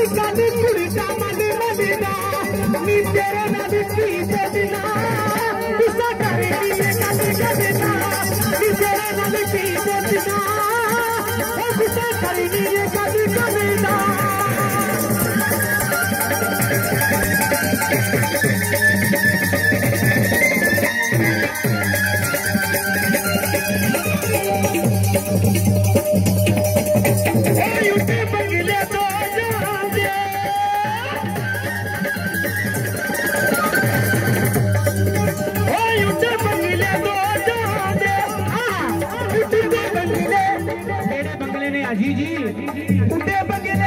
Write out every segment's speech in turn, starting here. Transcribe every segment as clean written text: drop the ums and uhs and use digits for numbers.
कदी कुड़ी का मनी मदीना नी तेरे नाल की सोचना गुस्सा करे नी कदी कदना नी तेरे नाल की सोचना गुस्सा करे नी कदी कदना जी जी उठे बंगले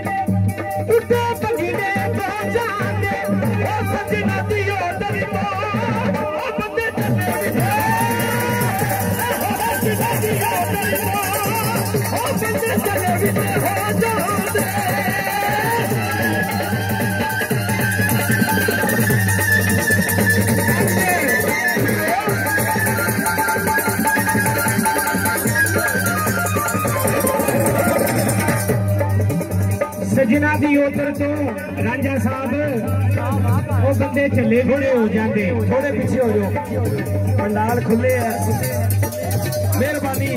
पहुंचाने ओ सजना दियो दरिया ओ बंदे चले सजना दियो दरिया ओ बंदे चले हो जाते सजना दी उधर तो रांझा साहब वो बंदे चले थोड़े हो जाते थोड़े पीछे हो जाओ पंडाल खुले है मेहरबानी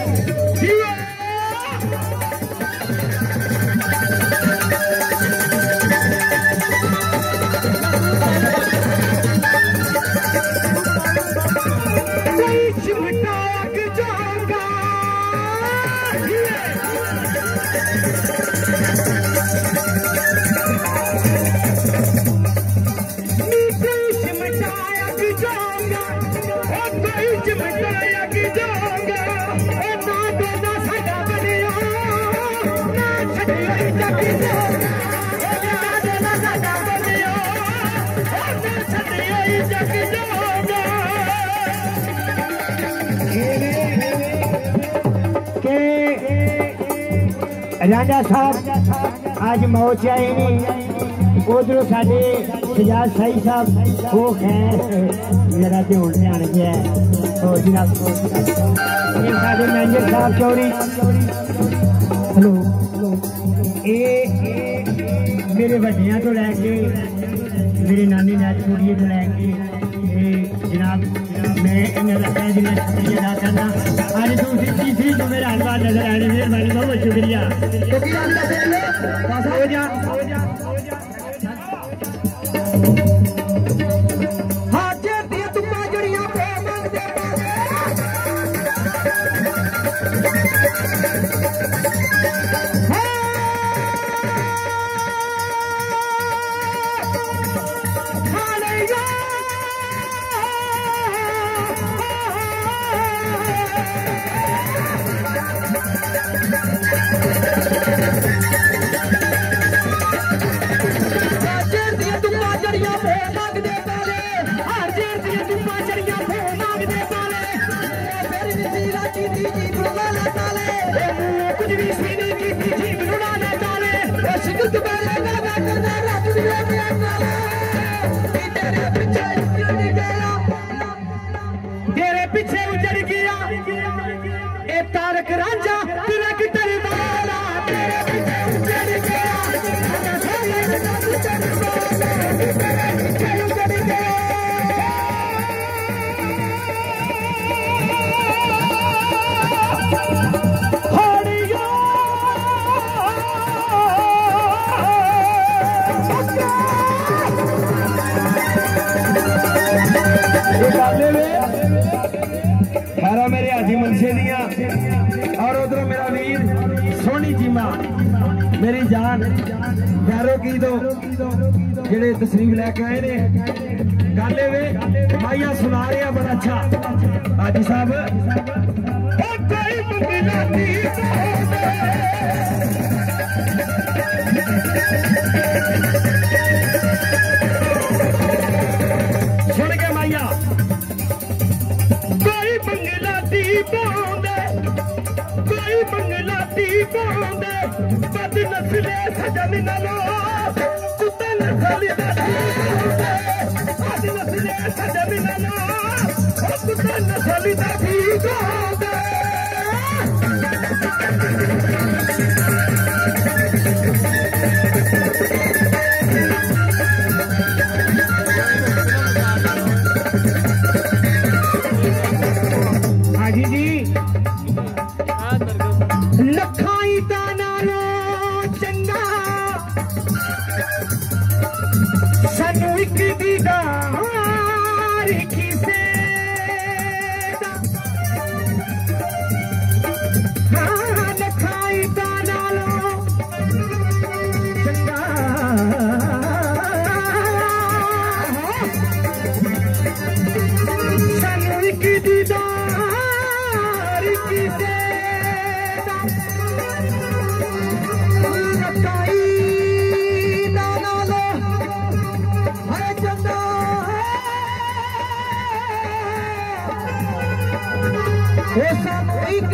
राजा साहब आज मौज आए नहीं उधर साढ़े शजाद साई साहब वो खैर मेरा तो उल्टे आने गया हो जनाब साढ़े मैनेजर साहब चौरी हेलो ये मेरे वड्डियां तो लैके मेरी नानी नाच कुड़िए तो लैके जनाब मैं इन्हें लगता है जिन्हें अदा करना आज दूसरी तीसरी जो मेरा हलवा नजर आने मेहरबानी बहुत शुक्रिया हो जा तेरे पीछे उजड़ गया ए तारक रांझा ट्रैक्टर वाला तेरे पीछे उजड़ गया खैरा मेरे हाजी मनसे दिया और उधरों मेरा वीर सोनी चीमा मेरी जान खैरों की तो जेड़े तस्रीफ लैके आए ने गाले वे माइया सुना रहे हैं बड़ा अच्छा हाजी साहब सुन के माइया कोई मंगला दी बोंदे बद नस्ले सजन नालो कुत्ते नस्ली बद नस्ले सजन नालो कुत्ते नस्ली दा ठीक होंदे सानू एक दीदार किसे लखाई दा नालों चंगा सानू एक दीदार किसे लखाई दा नालों हर चंगा ओ सानू एक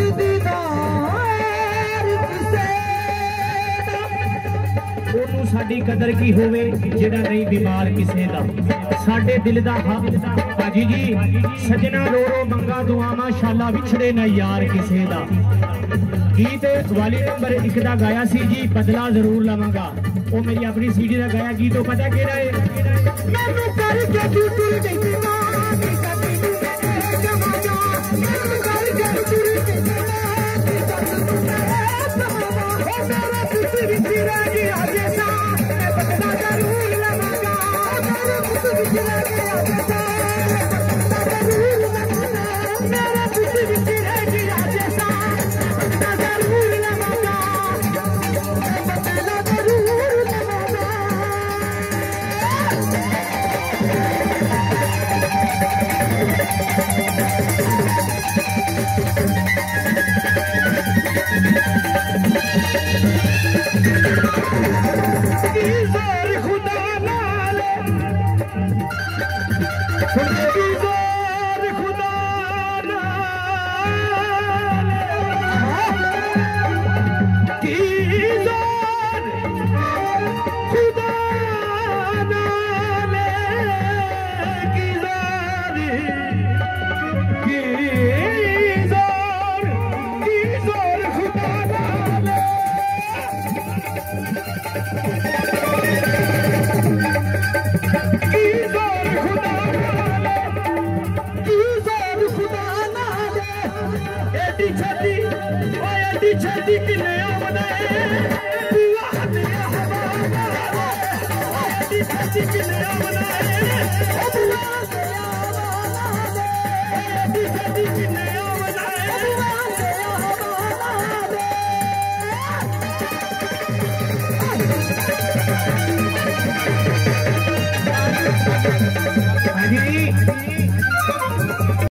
दीदार किसे ओनू साडी कदर की होवे जेड़ा नहीं बीमार किसे दा साडे दिल दा हाजी जी सजना रो रो मंगा दुआ माशाअल्लाह विछड़े ना यार किसे दा गीत वाली नंबर 1 दा गाया सी जी बदला जरूर लवांगा ओ मेरी अपनी सीडी दा गाया गीत पता केड़ा है मैनू करके तू तुर गई मां की कदी जमाना मैनू करके तुर गई मां की कदी मेरा पुत विच रह गया जैसा मैं बदला जरूर लवांगा मेरा पुत विच रह गया जैसा मैं बदला जरूर लवांगा मेरा पुत विच रह गया जैसा बदला जरूर लवांगा मैं बदला जरूर लवांगा खुदा नाल खुदा की खुदा छड़ी किने आमने बुआ ने हवा छड़ी किने आमने बुआ ने हवा छड़ी किने